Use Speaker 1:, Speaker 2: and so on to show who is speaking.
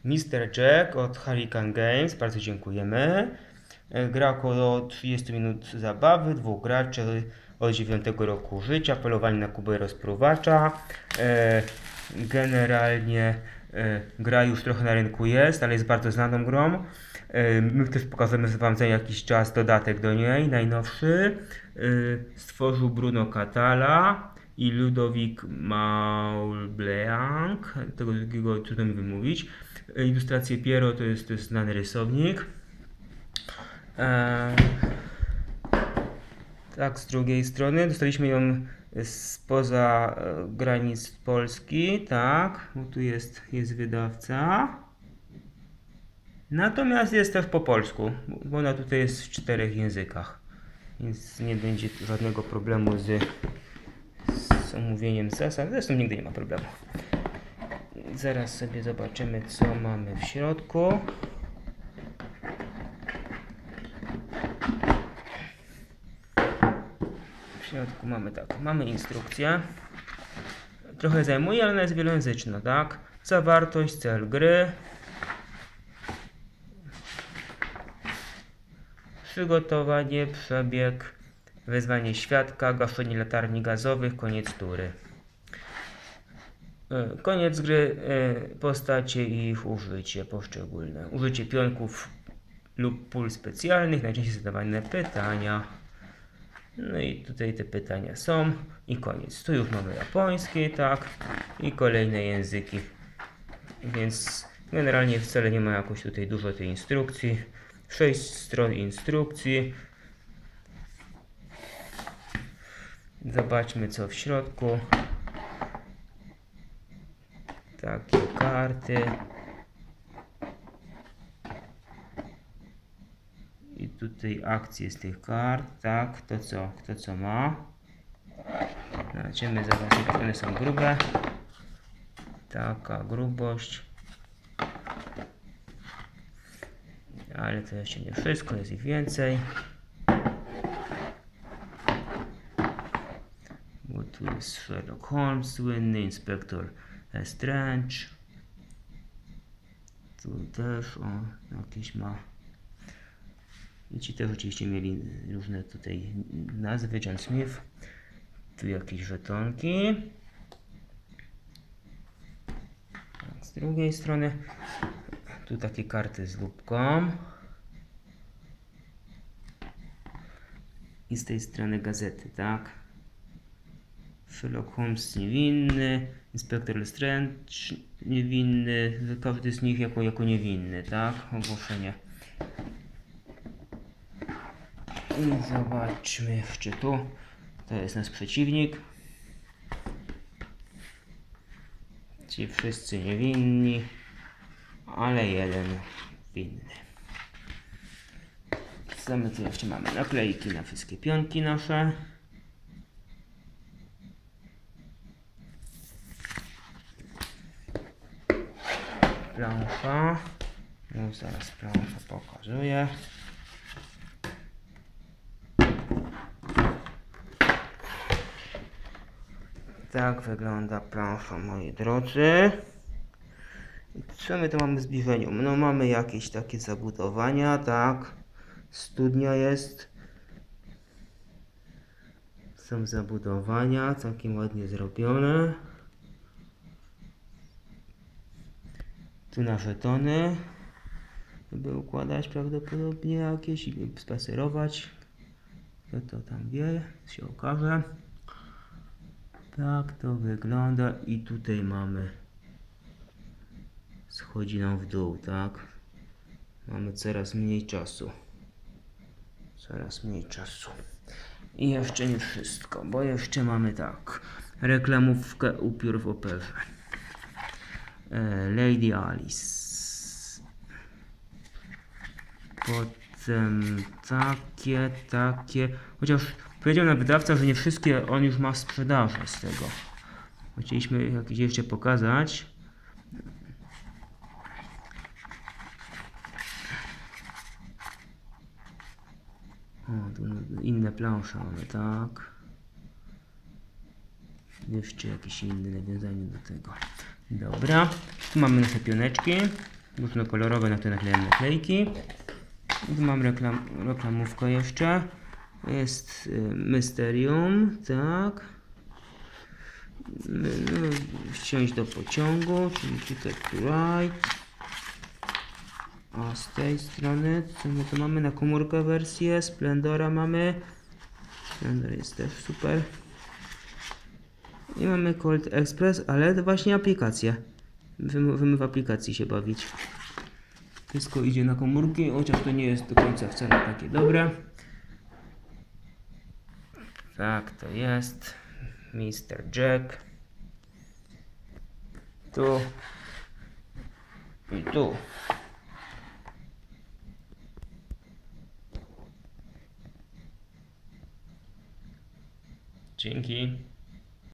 Speaker 1: Mr. Jack od Hurricane Games, bardzo dziękujemy. Gra około 30 minut zabawy, 2 graczy od 9 roku życia, polowanie na kubę rozpruwacza. Generalnie gra już trochę na rynku jest, ale jest bardzo znaną grą. My też pokażemy wam za jakiś czas dodatek do niej, najnowszy. Stworzył Bruno Catala i Ludovic Maulblanc, tego drugiego trudno mi wymówić. Ilustracje Piero to jest znany rysownik. Tak, z drugiej strony dostaliśmy ją spoza granic Polski, tak, bo tu jest wydawca. Natomiast jest też po polsku, bo ona tutaj jest w 4 językach, więc nie będzie żadnego problemu z omówieniem zasad, zresztą nigdy nie ma problemu. Zaraz sobie zobaczymy, co mamy w środku. W środku mamy tak, mamy instrukcję. Trochę zajmuje, ale ona jest wielojęzyczna, tak? Zawartość, cel gry. Przygotowanie, przebieg, wezwanie świadka, gaszenie latarni gazowych, koniec tury. Koniec gry, postacie i ich użycie poszczególne. Użycie pionków lub pól specjalnych, najczęściej zadawane pytania. No i tutaj te pytania są i koniec. Tu już mamy japoński, tak, i kolejne języki. Więc generalnie wcale nie ma jakoś tutaj dużo tej instrukcji. 6 stron instrukcji. Zobaczmy, co w środku. Takie karty. I tutaj akcje z tych kart, tak, kto co ma. Zobaczymy, one są grube. Taka grubość. Ale to jeszcze nie wszystko, jest ich więcej. Bo tu jest Sherlock Holmes, słynny inspektor Strange. Tu też jakieś ma. I ci też oczywiście mieli różne tutaj nazwy, John Smith. Tu jakieś żetonki. Z drugiej strony tu takie karty z lupką. I z tej strony gazety, tak? Sherlock Holmes niewinny, inspektor Lestrange niewinny, każdy z nich jako niewinny, tak? Ogłoszenie. I zobaczmy jeszcze tu. To jest nasz przeciwnik. Ci wszyscy niewinni, ale jeden winny. Co my tu jeszcze mamy? Naklejki na wszystkie pionki nasze. Plansza. No zaraz planszę pokazuję. Tak wygląda plansza, moi drodzy. I co my tu mamy w zbliżeniu? No mamy jakieś takie zabudowania, tak. Studnia jest. Są zabudowania, całkiem ładnie zrobione. Tu na żetony. By układać prawdopodobnie jakieś i spacerować. Kto to tam wie, się okaże. Tak to wygląda i tutaj mamy, schodzi nam w dół, tak? Mamy coraz mniej czasu. Coraz mniej czasu. I jeszcze nie wszystko, bo jeszcze mamy tak. Reklamówkę upiór w operze. Lady Alice. Potem takie. Chociaż powiedział nam wydawca, że nie wszystkie on już ma w sprzedaży z tego. Chcieliśmy jakieś jeszcze pokazać. O, tu inne plansze mamy, tak. Jeszcze jakieś inne nawiązanie do tego. Dobra, tu mamy nasze pioneczki. różnokolorowe, na które naklejam naklejki. Tu mam reklamówkę jeszcze. Jest Mysterium, tak. Wsiąść do pociągu, czyli Ticket to Ride. A z tej strony, co my tu mamy? Na komórkę wersję, Splendora mamy. Splendor jest też super. I mamy Cold Express, ale to właśnie aplikacje. Możemy w aplikacji się bawić. Wszystko idzie na komórki, chociaż to nie jest do końca wcale takie dobre. Tak, to jest Mr. Jack. Tu i tu. Dzięki.